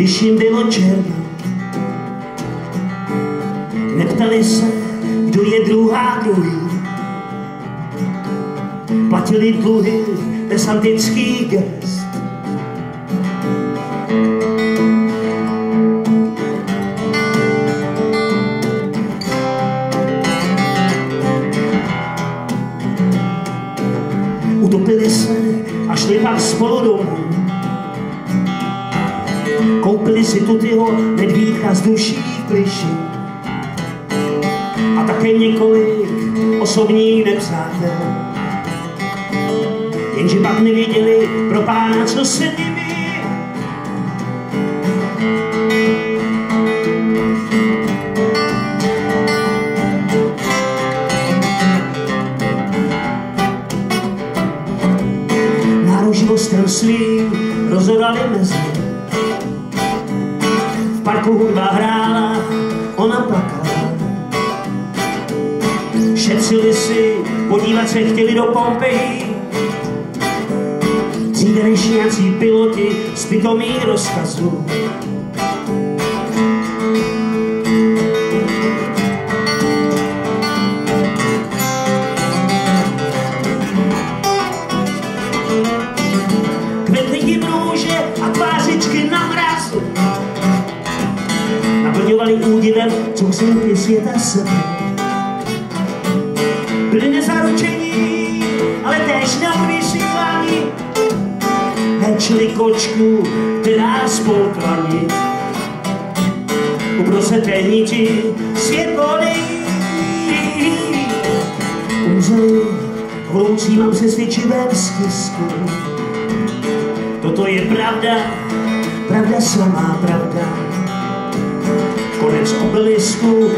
když jim bylo černo. Neptali se, kdo je druhá druhý. Platili dluhy bez antických gest. Utopili se a šli pak spolu domů. Koupili si tutyho medvídka z duší kliši a také několik osobních nepřátel. Jenže pak nevěděli pro pána, co se nimi. Náruživostem svým rozhodali mezi. V parku hudba hrála, ona plakala. Šetřili si, podívat se chtěli do Pompeji. Třídenejší piloti z pitomých rozkazů. Kvetly jim růže a tvářičky na mrazu. Naplňovali údivem cucínky světa sebe. Byli nezaručení, ale též neodvysílání. Léčili kočku, která spolkla nit. Uprostřed té niti svět vodejí. Umřeli vloucí mám přesvědčivém stisku. Toto je pravda, pravda samá pravda. Konec obelisku.